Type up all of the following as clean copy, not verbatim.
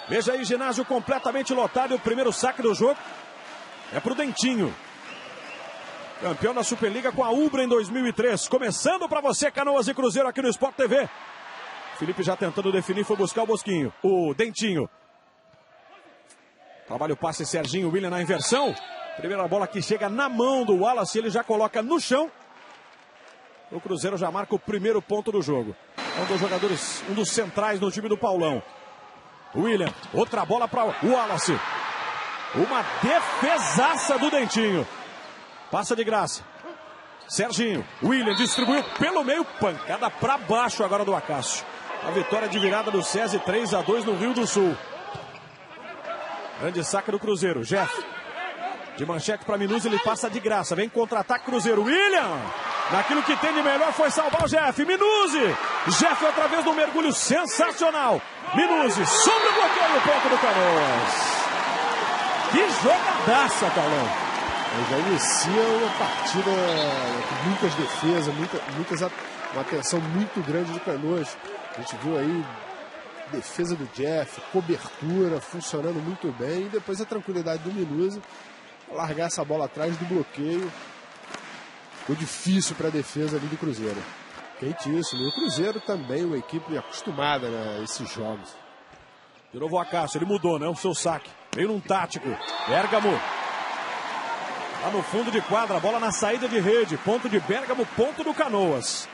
Veja aí, ginásio completamente lotado. E o primeiro saque do jogo é pro Dentinho. Campeão da Superliga com a Ubra em 2003. Começando para você, Canoas e Cruzeiro aqui no Sport TV. Felipe já tentando definir, foi buscar o Bosquinho. O Dentinho. Trabalha o passe Serginho, William na inversão. Primeira bola que chega na mão do Wallace, ele já coloca no chão. O Cruzeiro já marca o primeiro ponto do jogo. É um dos jogadores, um dos centrais no time do Paulão. William, outra bola para o Wallace. Uma defesaça do Dentinho. Passa de graça. Serginho, William distribuiu pelo meio, pancada para baixo agora do Acácio. A vitória de virada do SESI 3-2 no Rio do Sul. Grande saque do Cruzeiro, Jeff. De manchete para Minuzzi, ele passa de graça. Vem contra-ataque Cruzeiro, William. Naquilo que tem de melhor foi salvar o Jeff. Minuzzi. Jeff outra vez no mergulho sensacional. Minuzzi, sombra o bloqueio, ponto do Canoas. Que jogadaça, Carlão. Já inicia uma partida com muitas defesas, uma atenção muito grande do Canoas. A gente viu aí defesa do Jeff, cobertura funcionando muito bem. E depois a tranquilidade do Minuzzi largar essa bola atrás do bloqueio. Ficou difícil para a defesa ali do Cruzeiro. Quentíssimo. E o Cruzeiro também, uma equipe acostumada a esses jogos. De novo o Acácio, ele mudou, né? O seu saque. Veio num tático. Bérgamo. Lá no fundo de quadra, bola na saída de rede. Ponto de Bérgamo, ponto do Canoas.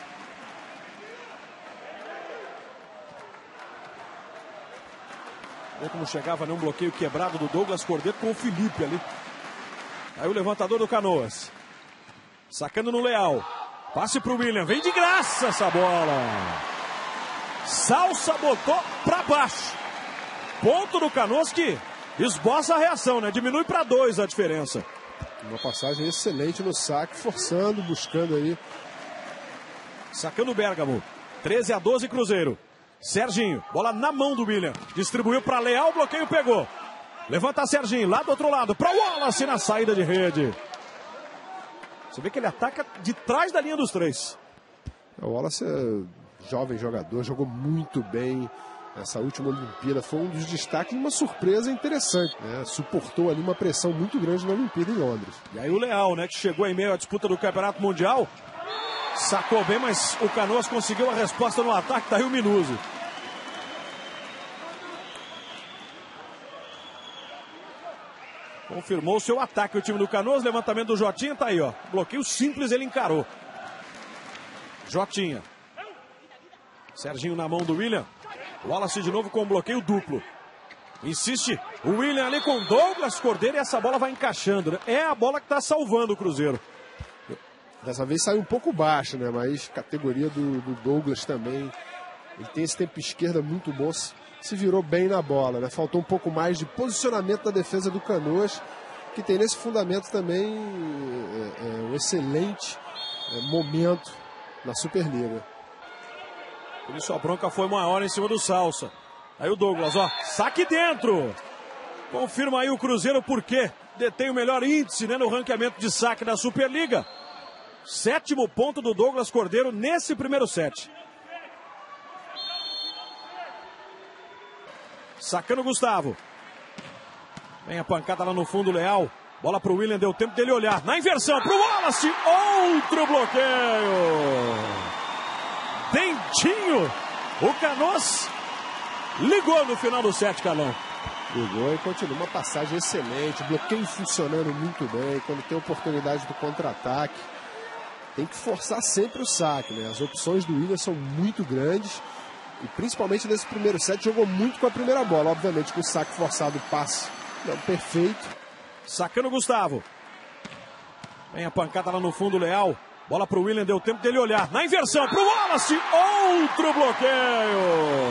Olha como chegava num bloqueio quebrado do Douglas Cordeiro com o Felipe ali. Aí o levantador do Canoas. Sacando no Leal. Passe pro William. Vem de graça essa bola. Salsa botou pra baixo. Ponto do Canoas que esboça a reação, né? Diminui pra 2 a diferença. Uma passagem excelente no saque, forçando, buscando aí. Sacando o Bérgamo. 13-12 Cruzeiro. Serginho, bola na mão do William. Distribuiu para Leal, o bloqueio pegou. Levanta Serginho, lá do outro lado, para o Wallace na saída de rede. Você vê que ele ataca de trás da linha dos 3. O Wallace é jovem jogador, jogou muito bem. Essa última Olimpíada foi um dos destaques, uma surpresa interessante, né? Suportou ali uma pressão muito grande na Olimpíada em Londres. E aí o Leal, né, que chegou em meio à disputa do Campeonato Mundial, sacou bem, mas o Canoas conseguiu a resposta no ataque, tá aí o Minuzzi. Confirmou o seu ataque o time do Canoas, levantamento do Jotinha, tá aí, ó. Bloqueio simples, ele encarou. Jotinha. Serginho na mão do William. Wallace de novo com um bloqueio duplo. Insiste o William ali com Douglas Cordeiro e essa bola vai encaixando, né? É a bola que tá salvando o Cruzeiro. Dessa vez saiu um pouco baixo, né? Mas categoria do Douglas também. Ele tem esse tempo esquerda muito bom. Se virou bem na bola, né? Faltou um pouco mais de posicionamento da defesa do Canoas, que tem nesse fundamento também um excelente momento na Superliga. Por isso a bronca foi maior em cima do Salsa. Aí o Douglas, ó, saque dentro. Confirma aí o Cruzeiro porque detém o melhor índice, né, no ranqueamento de saque da Superliga. 7º ponto do Douglas Cordeiro nesse primeiro set. Sacando o Gustavo. Vem a pancada lá no fundo, Leal. Bola pro William, deu tempo dele olhar. Na inversão, pro Wallace. Outro bloqueio. Dentinho. O Canoas ligou no final do set, Calão. Ligou e continua uma passagem excelente. Bloqueio funcionando muito bem. Quando tem oportunidade do contra-ataque, tem que forçar sempre o saque, né? As opções do William são muito grandes. E principalmente nesse primeiro set, jogou muito com a primeira bola. Obviamente com o saque forçado, o passe não perfeito. Sacando o Gustavo. Vem a pancada lá no fundo, Leal. Bola pro William, deu tempo dele olhar. Na inversão, pro Wallace. Outro bloqueio.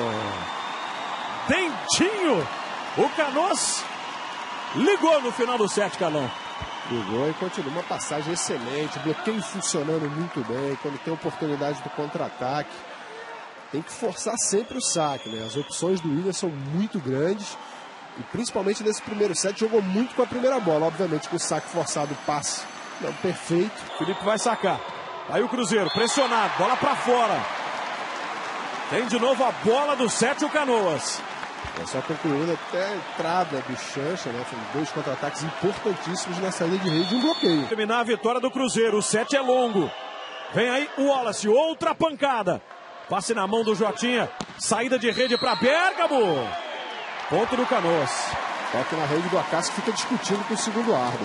Dentinho. O Canoas ligou no final do set, Calão. Ligou e continua uma passagem excelente. Bloqueio funcionando muito bem. Quando tem oportunidade do contra-ataque, tem que forçar sempre o saque, né? As opções do William são muito grandes. E principalmente nesse primeiro set, jogou muito com a primeira bola. Obviamente com o saque forçado, o passe não perfeito. Felipe vai sacar. Aí o Cruzeiro, pressionado, bola pra fora. Tem de novo a bola do set, o Canoas. É só concluindo até a entrada do Xancha, né? Foram 2 contra-ataques importantíssimos na saída de rede e um bloqueio. Terminar a vitória do Cruzeiro, o set é longo. Vem aí o Wallace, outra pancada. Passe na mão do Jotinha, saída de rede para Bergamo. Ponto do Canoas. Toque na rede do Acácio, que fica discutindo com o segundo árbitro.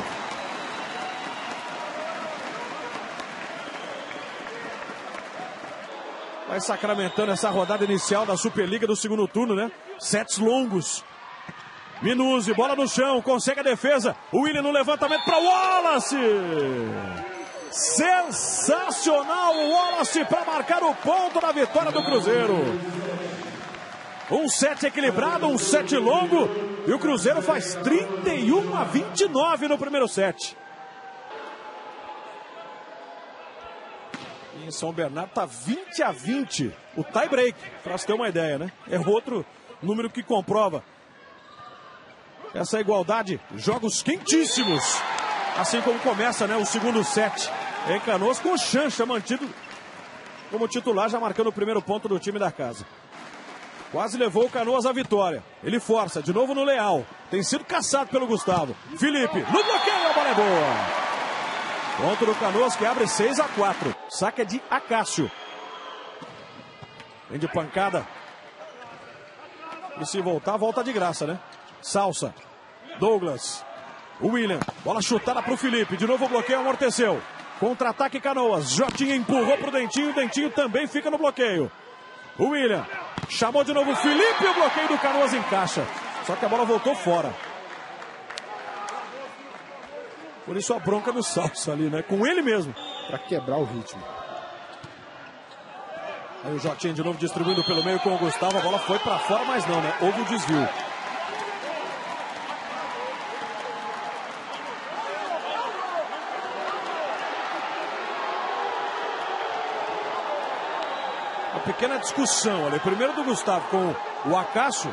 Vai sacramentando essa rodada inicial da Superliga do segundo turno, né? Sets longos. Minuzzi, bola no chão, consegue a defesa. O William no levantamento para Wallace. Sensacional o Wallace para marcar o ponto da vitória do Cruzeiro. Um set equilibrado, um set longo. E o Cruzeiro faz 31-29 no primeiro set. Em São Bernardo está 20-20 o tie break, para você ter uma ideia, né? É outro número que comprova essa igualdade. Jogos quentíssimos, assim como começa, né, o segundo set em Canoas, com o Xancha mantido como titular, já marcando o primeiro ponto do time da casa. Quase levou o Canoas à vitória. Ele força, de novo no Leal. Tem sido caçado pelo Gustavo. Felipe, no bloqueio, a bola é boa. Ponto do Canoas, que abre 6-4. Saque é de Acácio. Vem de pancada. E se voltar, volta de graça, né? Salsa. Douglas. O William. Bola chutada para o Felipe. De novo o bloqueio amorteceu. Contra-ataque Canoas. Jotinha empurrou para o Dentinho. O Dentinho também fica no bloqueio. O William. Chamou de novo o Felipe. E o bloqueio do Canoas encaixa. Só que a bola voltou fora. Por isso a bronca no Salsa ali, né? Com ele mesmo. Para quebrar o ritmo. Aí o Jotinha de novo distribuindo pelo meio com o Gustavo. A bola foi para fora, mas não, né? Houve o desvio. Uma pequena discussão ali. Primeiro do Gustavo com o Acácio.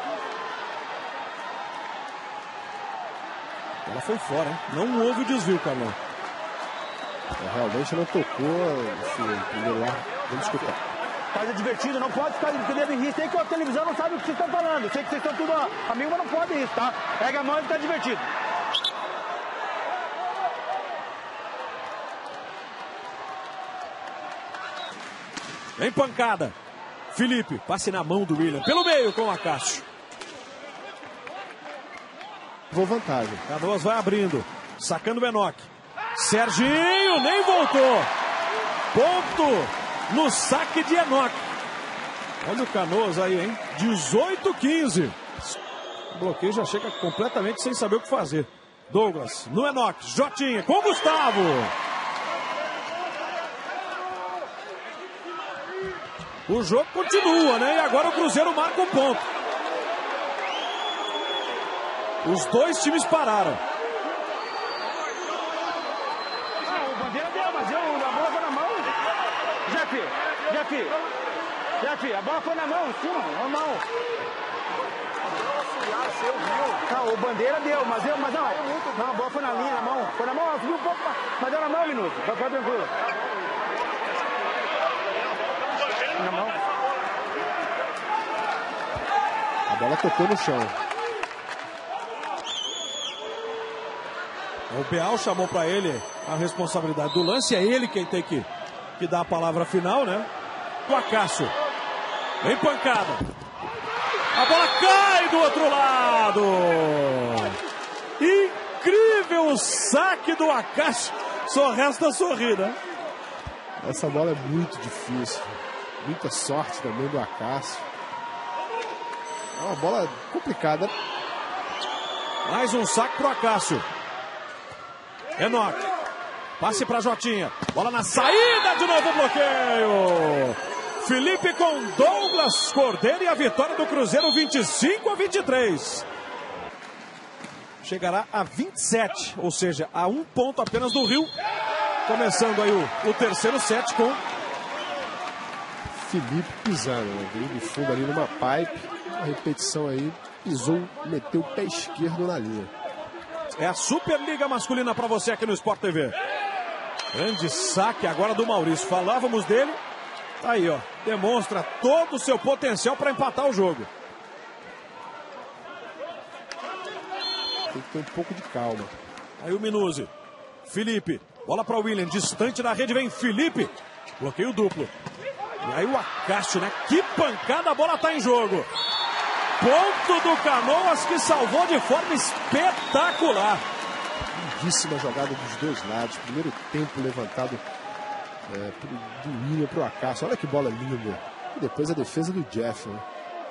Ela foi fora, hein? Não houve o desvio, Carlão. Realmente não tocou esse primeiro ar. Vamos escutar. Faz divertido, não pode ficar querendo rir. Sei que a televisão não sabe o que vocês estão falando. Sei que vocês estão tudo amigos, mas não pode isso, tá? Pega a mão e fica divertido. Em pancada. Felipe, passe na mão do William. Pelo meio com o Acácio. Vou vantagem. Canoas vai abrindo. Sacando o Enoch. Serginho nem voltou. Ponto no saque de Enoch. Olha o Canoas aí, hein? 18-15. O bloqueio já chega completamente sem saber o que fazer. Douglas no Enoch. Jotinha com o Gustavo. O jogo continua, né? E agora o Cruzeiro marca um ponto. Os dois times pararam. O bandeira deu, mas a bola foi na mão. Jeff, a bola foi na mão, sim, normal. Não, o bandeira deu, mas não, a bola foi na linha, na mão. Foi na mão, subiu um pouco, mas deu na mão, Minuto. Vai tranquilo. Na mão. A bola tocou no chão. O Beal chamou para ele a responsabilidade do lance. É ele quem tem que dar a palavra final, né? O Acácio. Vem pancada. A bola cai do outro lado. Incrível o saque do Acácio. Só resta sorrir, né? Essa bola é muito difícil. Muita sorte também do Acácio. É uma bola complicada. Mais um saque pro Acácio. Enoch. Passe para Jotinha. Bola na saída, de novo bloqueio. Felipe com Douglas Cordeiro e a vitória do Cruzeiro 25-23. Chegará a 27, ou seja, a um ponto apenas do Rio. Começando aí o terceiro set com Felipe pisando, né? Veio de fundo ali numa pipe. Uma repetição aí. Pisou, meteu o pé esquerdo na linha. É a Superliga Masculina para você aqui no Sport TV. Grande saque agora do Maurício. Falávamos dele. Tá aí, ó. Demonstra todo o seu potencial para empatar o jogo. Tem que ter um pouco de calma. Aí o Minuzzi. Felipe. Bola para o William. Distante da rede vem Felipe. Bloqueio duplo. E aí o Acácio, né? Que pancada, a bola tá em jogo. Ponto do Canoas que salvou de forma espetacular. Lindíssima jogada dos dois lados. Primeiro tempo levantado do William para o Acácio. Olha que bola linda. E depois a defesa do Jeff, né?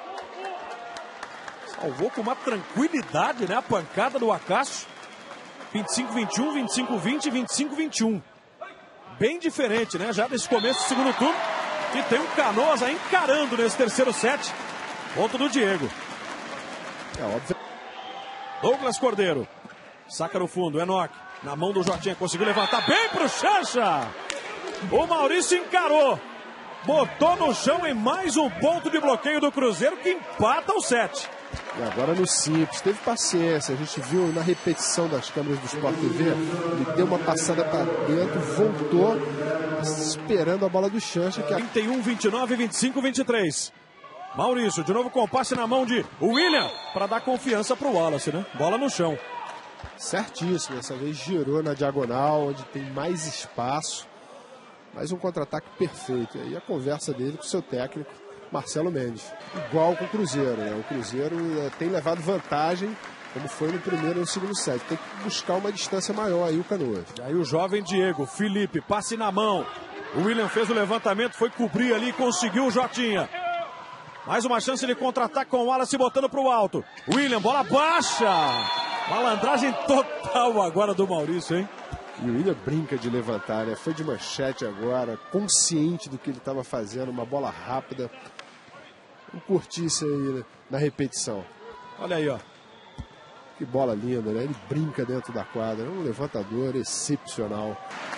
Salvou com uma tranquilidade, né? A pancada do Acácio. 25-21, 25-20, 25-21. Bem diferente, né? Já desse começo do segundo turno. E tem o Canoas aí encarando nesse terceiro set. Ponto do Diego. É óbvio. Douglas Cordeiro. Saca no fundo, Enoque. Na mão do Jotinha, conseguiu levantar bem pro Chancha. O Maurício encarou. Botou no chão em mais um ponto de bloqueio do Cruzeiro que empata o set. E agora no simples, teve paciência. A gente viu na repetição das câmeras do Sport TV. Ele deu uma passada para dentro, voltou, esperando a bola do Chancha. 31, 29, 25, 23. Maurício, de novo com o passe na mão de William, para dar confiança para o Wallace, né? Bola no chão. Certíssimo, dessa vez girou na diagonal, onde tem mais espaço. Mais um contra-ataque perfeito. E aí a conversa dele com o seu técnico, Marcelo Mendes. Igual com o Cruzeiro, né? O Cruzeiro tem levado vantagem, como foi no primeiro e no segundo set. Tem que buscar uma distância maior aí o Canoas. Aí o jovem Diego, Felipe, passe na mão. O William fez o levantamento, foi cobrir ali e conseguiu o Jotinha. Mais uma chance de contra-ataque com o Wallace botando para o alto. William, bola baixa. Malandragem total agora do Maurício, hein? E o William brinca de levantar, né? Foi de manchete agora, consciente do que ele estava fazendo, uma bola rápida. Vamos curtir isso aí, né? Na repetição. Olha aí, ó. Que bola linda, né? Ele brinca dentro da quadra. É um levantador excepcional.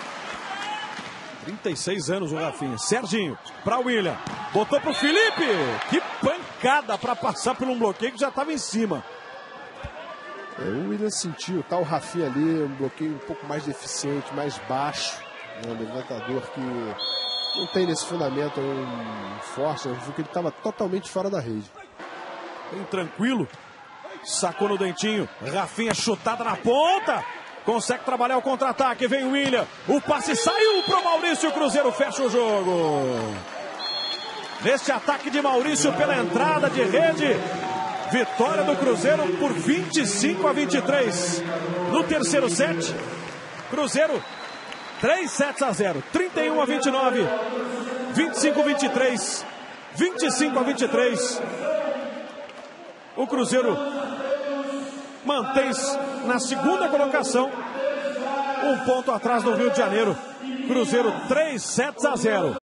36 anos o Rafinha. Serginho, para o William. Botou pro Felipe. Que pancada para passar por um bloqueio que já estava em cima. O William sentiu, tá o Rafinha ali, um bloqueio um pouco mais deficiente, mais baixo. Um levantador que não tem nesse fundamento forte. A gente viu que ele estava totalmente fora da rede. Bem tranquilo. Sacou no dentinho. Rafinha chutada na ponta. Consegue trabalhar o contra-ataque. Vem o William. O passe saiu pro Maurício. O Cruzeiro fecha o jogo. Neste ataque de Maurício pela entrada de rede. Vitória do Cruzeiro por 25-23. No terceiro set, Cruzeiro 3-0. 31-29. 25-23. 25-23. O Cruzeiro mantém-se na segunda colocação. Um ponto atrás do Rio de Janeiro. Cruzeiro 3-0.